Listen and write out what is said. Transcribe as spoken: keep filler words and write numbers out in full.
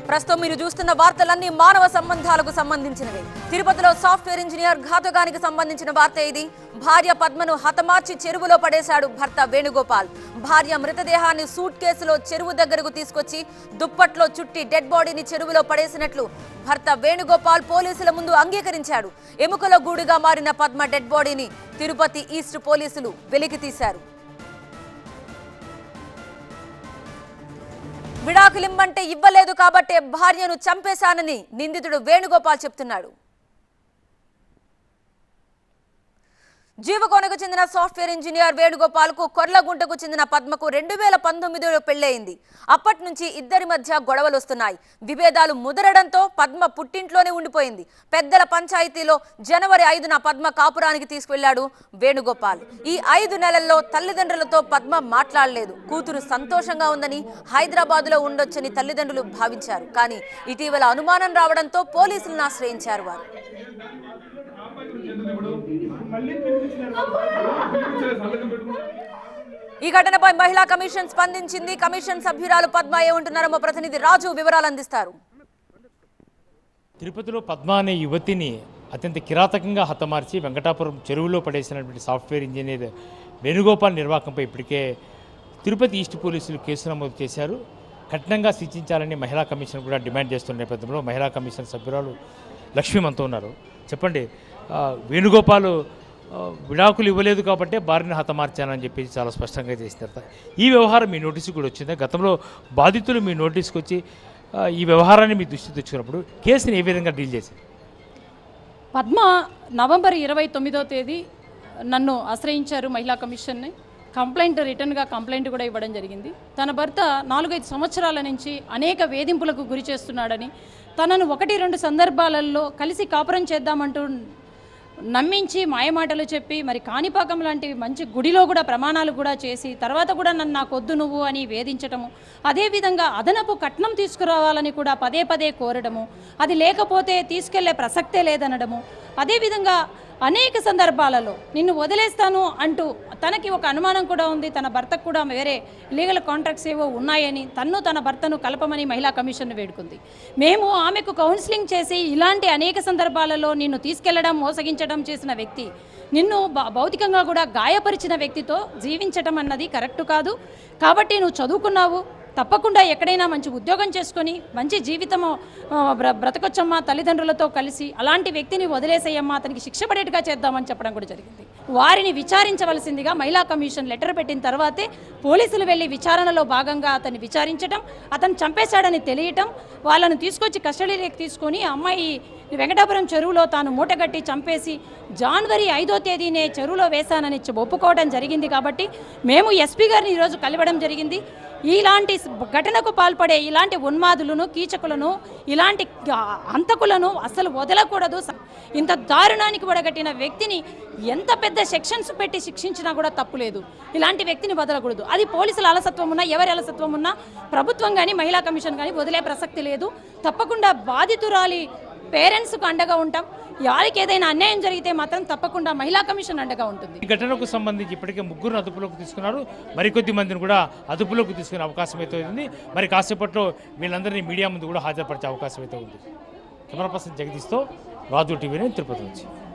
ప్రస్తుతం మీరు చూస్తున్న వార్తలన్నీ మానవ సంబంధాలకు సంబంధించినవి. తిరుపతిలో సాఫ్ట్వేర్ ఇంజనీర్ ఘాతుకానికి సంబంధించిన వార్త ఇది. భార్య పద్మను హతమార్చి చెరువులో పడేశాడు భర్త వేణుగోపాల్. భార్య మృతదేహాన్ని సూట్ కేసులో చెరువు దగ్గరకు తీసుకొచ్చి దుప్పట్లో చుట్టి డెడ్ బాడీని చెరువులో పడేసినట్లు భర్త వేణుగోపాల్ పోలీసుల ముందు అంగీకరించాడు. ఎముకల గూడుగా మారిన పద్మ డెడ్ బాడీని తిరుపతి ఈస్ట్ పోలీసులు వెలికి తీశారు. విడాకులిమ్మంటే ఇవ్వలేదు కాబట్టే భార్యను చంపేశానని నిందితుడు వేణుగోపాల్ చెప్తున్నాడు. జీవకోనకు చెందిన సాఫ్ట్వేర్ ఇంజనీర్ వేణుగోపాల్ కు కొర్లగుంటకు చెందిన పద్మకు రెండు వేల పంతొమ్మిదిలో పెళ్లయింది. అప్పటి నుంచి ఇద్దరి మధ్య గొడవలు వస్తున్నాయి. విభేదాలు ముదరడంతో పద్మ పుట్టింట్లోనే ఉండిపోయింది. పెద్దల పంచాయతీలో జనవరి ఐదున పద్మ కాపురానికి తీసుకువెళ్లాడు వేణుగోపాల్. ఈ ఐదు నెలల్లో తల్లిదండ్రులతో పద్మ మాట్లాడలేదు. కూతురు సంతోషంగా ఉందని హైదరాబాద్ లో ఉండొచ్చని తల్లిదండ్రులు భావించారు. కానీ ఇటీవల అనుమానం రావడంతో పోలీసులను ఆశ్రయించారు వారు. ఈ ఘటనపై మహిళా కమిషన్ స్పందించింది. కమిషన్ సభ్యురాలు పద్మ ఏమంటున్నారో మా ప్రతినిధి రాజు వివరాలు అందిస్తారు. తిరుపతిలో పద్మ అనే యువతిని అత్యంత కిరాతకంగా హతమార్చి వెంకటాపురం చెరువులో పడేసినటువంటి సాఫ్ట్వేర్ ఇంజనీర్ వేణుగోపాల్ నిర్వాకంపై ఇప్పటికే తిరుపతి ఈస్ట్ పోలీసులు కేసు నమోదు చేశారు. కఠినంగా శిక్షించాలని మహిళా కమిషన్ కూడా డిమాండ్ చేస్తున్న నేపథ్యంలో మహిళా కమిషన్ సభ్యురాలు లక్ష్మీ మనతో ఉన్నారు. చెప్పండి, వేణుగోపాల్ విడాకులు ఇవ్వలేదు కాబట్టి భార్యను హతమార్చానని చెప్పేసి చాలా స్పష్టంగా చేసిన ఈ వ్యవహారం మీ నోటీసు కూడా వచ్చింది. గతంలో బాధితులు మీ నోటీస్కి వచ్చి ఈ వ్యవహారాన్ని మీ దృష్టి తెచ్చుకున్నప్పుడు కేసుని ఏ విధంగా డీల్ చేశారు? పద్మ నవంబర్ ఇరవై తొమ్మిదో తేదీ నన్ను ఆశ్రయించారు మహిళా కమిషన్ని. కంప్లైంట్ రిటర్న్గా కంప్లైంట్ కూడా ఇవ్వడం జరిగింది. తన భర్త నాలుగైదు సంవత్సరాల నుంచి అనేక వేధింపులకు గురి చేస్తున్నాడని, తనను ఒకటి రెండు సందర్భాలలో కలిసి కాపురం చేద్దామంటూ నమ్మించి మాయమాటలు చెప్పి మరి కాణిపాకం లాంటి మంచి గుడిలో కూడా ప్రమాణాలు కూడా చేసి తర్వాత కూడా నన్ను నాకొద్దు నువ్వు అని వేధించటము, అదేవిధంగా అదనపు కట్నం తీసుకురావాలని కూడా పదే పదే కోరడము, అది లేకపోతే తీసుకెళ్లే ప్రసక్తే లేదనడము, అదేవిధంగా అనేక సందర్భాలలో నిన్ను వదిలేస్తాను అంటూ తనకి ఒక అనుమానం కూడా ఉంది. తన భర్తకు కూడా వేరే లీగల్ కాంట్రాక్ట్స్ ఏవో ఉన్నాయని తన్ను తన భర్తను కలపమని మహిళా కమిషన్ వేడుకుంది. మేము ఆమెకు కౌన్సిలింగ్ చేసి ఇలాంటి అనేక సందర్భాలలో నిన్ను తీసుకెళ్లడం మోసగించడం చేసిన వ్యక్తి, నిన్ను భౌతికంగా కూడా గాయపరిచిన వ్యక్తితో జీవించటం అన్నది కరెక్ట్ కాదు. కాబట్టి నువ్వు చదువుకున్నావు, తప్పకుండా ఎక్కడైనా మంచి ఉద్యోగం చేసుకొని మంచి జీవితము బ్ర బ్రతకొచ్చమ్మా తల్లిదండ్రులతో కలిసి, అలాంటి వ్యక్తిని వదిలేసేయమ్మా, అతనికి శిక్ష పడేట్టుగా చేద్దామని చెప్పడం కూడా జరిగింది. వారిని విచారించవలసిందిగా మహిళా కమిషన్ లెటర్ పెట్టిన తర్వాతే పోలీసులు వెళ్ళి విచారణలో భాగంగా అతన్ని విచారించడం, అతను చంపేశాడని తెలియటం, వాళ్ళను తీసుకొచ్చి కస్టడీలోకి తీసుకొని అమ్మాయి వెంకటాపురం చెరువులో తాను మూటగట్టి చంపేసి జనవరి ఐదో తేదీనే చెరువులో వేశానని ఒప్పుకోవడం జరిగింది. కాబట్టి మేము ఎస్పీ గారిని ఈరోజు కలవడం జరిగింది. ఇలాంటి ఘటనకు పాల్పడే ఇలాంటి ఉన్మాదులను, కీచకులను, ఇలాంటి హంతకులను అసలు వదలకూడదు. ఇంత దారుణానికి వడగట్టిన వ్యక్తిని ఎంత పెద్ద సెక్షన్స్ పెట్టి శిక్షించినా కూడా తప్పులేదు. ఇలాంటి వ్యక్తిని వదలకూడదు. అది పోలీసుల అలసత్వం ఉన్నా, ఎవరి అలసత్వం ఉన్నా ప్రభుత్వం కానీ మహిళా కమిషన్ కానీ వదిలే ప్రసక్తి లేదు. తప్పకుండా బాధితురాలి పేరెంట్స్కు అండగా ఉంటాం. వారికి ఏదైనా అన్యాయం జరిగితే మాత్రం తప్పకుండా మహిళా కమిషన్ అండగా ఉంటుంది. ఈ ఘటనకు సంబంధించి ఇప్పటికే ముగ్గురు అదుపులోకి తీసుకున్నారు. మరికొద్ది మందిని కూడా అదుపులోకి తీసుకునే అవకాశం అయితే ఉంది. మరి కాసేపట్లో వీళ్ళందరినీ మీడియా ముందు కూడా హాజరుపరిచే అవకాశం అయితే ఉంది. కెమెరా పర్సన్ జగదీష్తో రాజు టీవీ తిరుపతి నుంచి.